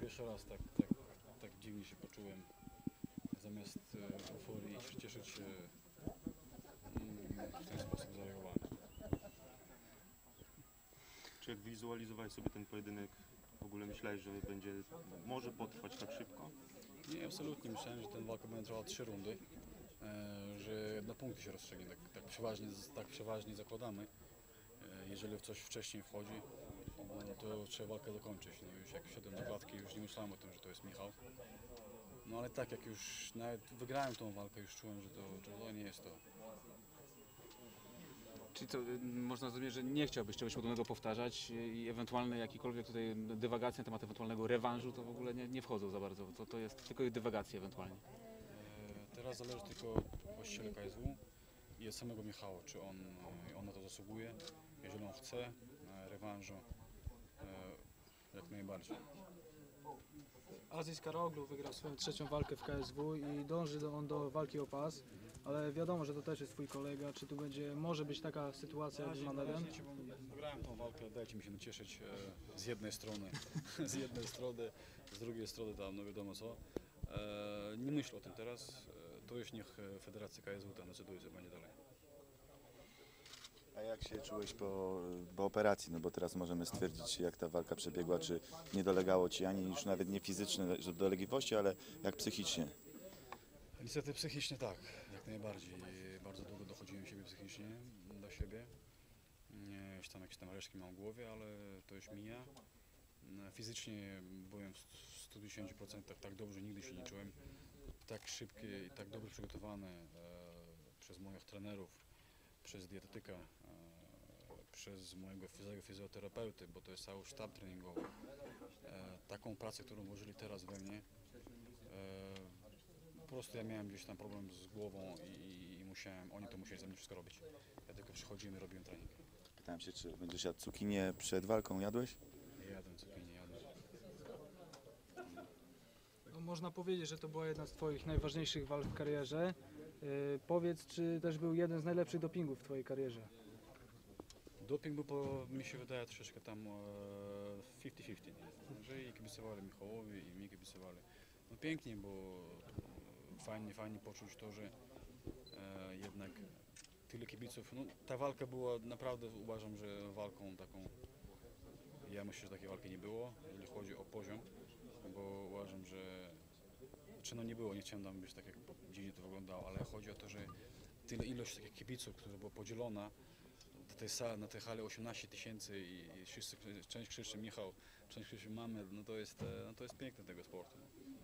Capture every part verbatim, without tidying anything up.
pierwszy raz tak, tak, tak dziwnie się poczułem. Zamiast e, euforii cieszyć się, mm, w ten sposób zareagowałem. Czy jak wizualizowałeś sobie ten pojedynek, w ogóle myślałeś, że będzie, może potrwać tak szybko? Nie, absolutnie. Myślałem, że ten walka będzie trwała trzy rundy, e, że na punkty się rozstrzygnie. Tak, tak, przeważnie, tak przeważnie zakładamy. E, jeżeli w coś wcześniej wchodzi, no to trzeba walkę dokończyć. No już jak wszedłem do klatki, już nie myślałem o tym, że to jest Michał. No ale tak jak już nawet wygrałem tą walkę, już czułem, że to, że to nie jest to. Czyli to y, można zrozumieć, że nie chciałbyś czegoś podobnego powtarzać i ewentualne jakiekolwiek tutaj dywagacje na temat ewentualnego rewanżu to w ogóle nie, nie wchodzą za bardzo. To, to jest tylko dywagacje ewentualnie. E, teraz zależy tylko od właściciela K S W i od samego Michała, czy on, e, on na to zasługuje. Jeżeli on chce e, rewanżu, e, jak najbardziej. Aziz Karoglu wygrał swoją trzecią walkę w K S W i dąży do, on do walki o pas, ale wiadomo, że to też jest twój kolega. Czy tu będzie, może być taka sytuacja jak z Manelem? Wygrałem tą walkę, dajcie mi się nacieszyć e, z jednej strony, z jednej strony, z drugiej strony tam, no wiadomo co. E, nie myślę o tym teraz, e, to już niech Federacja K S W tam decyduje, co będzie dalej. A jak się czułeś po, po operacji? No bo teraz możemy stwierdzić, jak ta walka przebiegła, czy nie dolegało ci ani już nawet nie fizyczne dolegliwości, ale jak psychicznie? Niestety psychicznie tak, jak najbardziej. Bardzo długo dochodziłem siebie psychicznie, do siebie. Nie, już tam jakieś tam resztki mam w głowie, ale to już mija. Fizycznie byłem w stu dziesięciu procentach tak dobrze, nigdy się nie czułem. Tak szybkie i tak dobrze przygotowany e, przez moich trenerów, przez dietetyka, e, przez mojego fizjo fizjoterapeuty, bo to jest cały sztab treningowy. E, taką pracę, którą włożyli teraz we mnie, e, po prostu ja miałem gdzieś tam problem z głową i, i musiałem, oni to musieli ze mnie wszystko robić. Ja tylko przychodziłem i robiłem trening. Pytałem się, czy będziesz jadł cukinię przed walką, jadłeś? Nie jadłem cukier, nie jadłem. No, można powiedzieć, że to była jedna z twoich najważniejszych walk w karierze. Yy, powiedz, czy też był jeden z najlepszych dopingów w twojej karierze? Doping był, po, mi się wydaje, troszeczkę tam pięćdziesiąt pięćdziesiąt, że i kibicowali Michałowi i mi kibicowali. No pięknie, bo fajnie, fajnie poczuć to, że e, jednak tyle kibiców. No, ta walka była naprawdę, uważam, że walką taką, ja myślę, że takiej walki nie było, jeżeli chodzi o poziom, bo uważam, że, czy no nie było, nie chciałem tam być tak, jak dziwnie to wyglądało, ale chodzi o to, że tyle ilość takich kibiców, która była podzielona, tej sali, na tej hali osiemnaście tysięcy i, i wszyscy, część krzyczy Michał, część krzyczy mamy, no to jest, no to jest piękne tego sportu.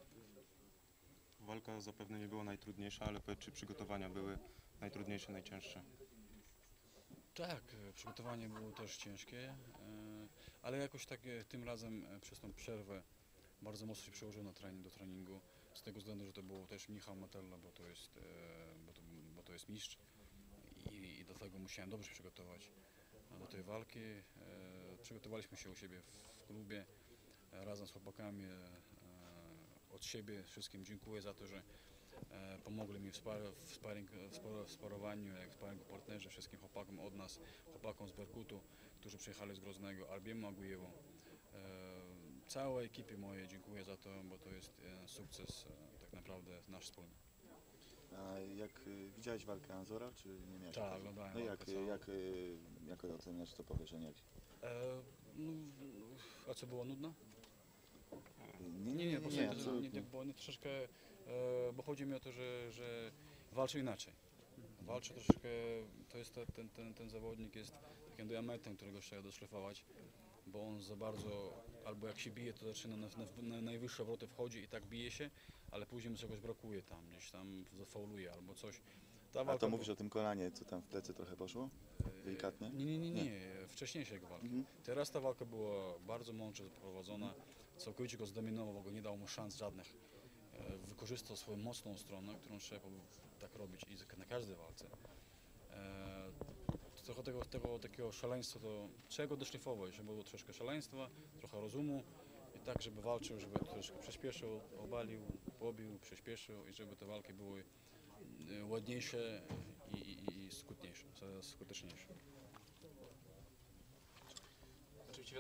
Walka zapewne nie była najtrudniejsza, ale powiedz, czy przygotowania były najtrudniejsze, najcięższe? Tak, przygotowanie było też ciężkie, e, ale jakoś tak e, tym razem e, przez tą przerwę bardzo mocno się przełożył na trening, do treningu, z tego względu, że to był też Michał Matella, bo to jest, e, bo to, bo to jest mistrz i, i do tego musiałem dobrze się przygotować do tej walki. E, przygotowaliśmy się u siebie w klubie e, razem z chłopakami. E, od siebie wszystkim dziękuję za to, że e, pomogli mi w, spar w, sparing, w, spar w sparowaniu, jak sparingu partnerzy, wszystkim chłopakom od nas, chłopakom z Berkutu, którzy przyjechali z Groznego, Arbiemu Agujewu. E, całej ekipie mojej dziękuję za to, bo to jest e, sukces e, tak naprawdę nasz wspólny. A jak y, widziałeś walkę Anzora, czy nie miałeś? Tak, okazji? oglądałem No jak, walkę całą. jak, y, jak oceniasz, co powiesz, jak? E, no, a co, było nudno? Nie, Nie, nie, po prostu nie, to, absolutnie. nie, bo nie troszeczkę, e, bo chodzi mi o to, że, że walczy inaczej. Walczy troszeczkę, to jest te, ten, ten, ten zawodnik jest takim diamentem, którego trzeba doszlifować, bo on za bardzo, albo jak się bije, to zaczyna na, na, na najwyższe obroty wchodzi i tak bije się, ale później mu czegoś brakuje tam, gdzieś tam zafauluje albo coś. Ta A walka to była- mówisz o tym kolanie, co tam w plecy trochę poszło? Delikatnie? Nie, nie, nie, nie, wcześniejsze jego walki. Mhm. Teraz ta walka była bardzo mądrze prowadzona, całkowicie go zdominował, go nie dał mu szans żadnych. E, Wykorzystał swoją mocną stronę, którą trzeba było tak robić i na każdej walce. E, Trochę tego, tego takiego szaleństwa to trzeba go doszlifować, żeby było troszkę szaleństwa, trochę rozumu i tak, żeby walczył, żeby troszkę przyspieszył, obalił, pobił, przyspieszył i żeby te walki były e, ładniejsze i, i, i skutniejsze, skuteczniejsze. Oczywiście wiadomo,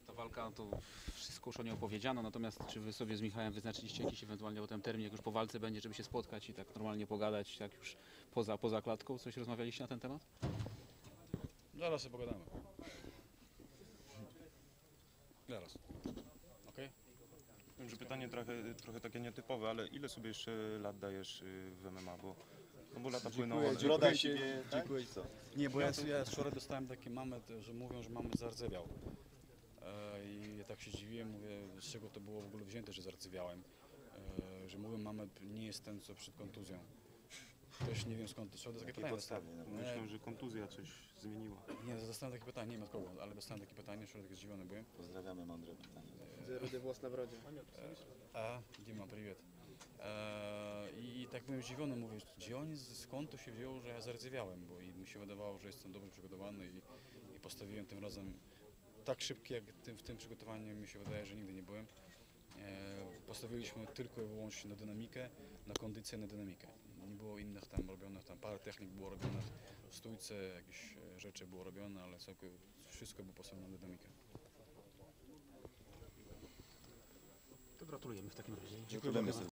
Ta walka, to wszystko już o niej opowiedziano, natomiast czy wy sobie z Michałem wyznaczyliście jakiś ewentualnie potem termin, jak już po walce będzie, żeby się spotkać i tak normalnie pogadać, tak już poza, poza klatką? Coś rozmawialiście na ten temat? Zaraz sobie pogadamy. Zaraz. Okej? Wiem, że pytanie trochę, trochę takie nietypowe, ale ile sobie jeszcze lat dajesz y, w M M A, bo, no bo lata płyną, ale... Broda siebie, dziękuję i co? Nie, bo ja, ja wczoraj dostałem takie mamy, że mówią, że mamy zardzewiał. E, I ja tak się dziwiłem, mówię, z czego to było w ogóle wzięte, że zardzewiałem. E, że mówią, mamy nie jest ten, co przed kontuzją. Też nie wiem skąd, trzeba do takie Jakiej pytanie podstawie? dostałem. No, Myślę, że kontuzja coś zmieniła. Nie, dostałem takie pytanie, nie wiem od kogo, ale dostałem takie pytanie, wczoraj tak zdziwiony byłem. Pozdrawiamy, mądre pytanie. Rudy włos na brodzie. A, Dima, привет. E, I, I tak byłem zdziwiony, mówię, gdzie oni, skąd to się wzięło, że ja zardzewiałem, bo i mi się wydawało, że jestem dobrze przygotowany i, i postawiłem tym razem tak szybki, jak tym, w tym przygotowaniu mi się wydaje, że nigdy nie byłem. E, postawiliśmy tylko i wyłącznie na dynamikę, na kondycję, na dynamikę. Nie było innych tam robionych, tam parę technik było robionych w stójce, jakieś e, rzeczy było robione, ale całkowicie wszystko było postawione na dynamikę. To gratulujemy w takim razie. Dziękujemy.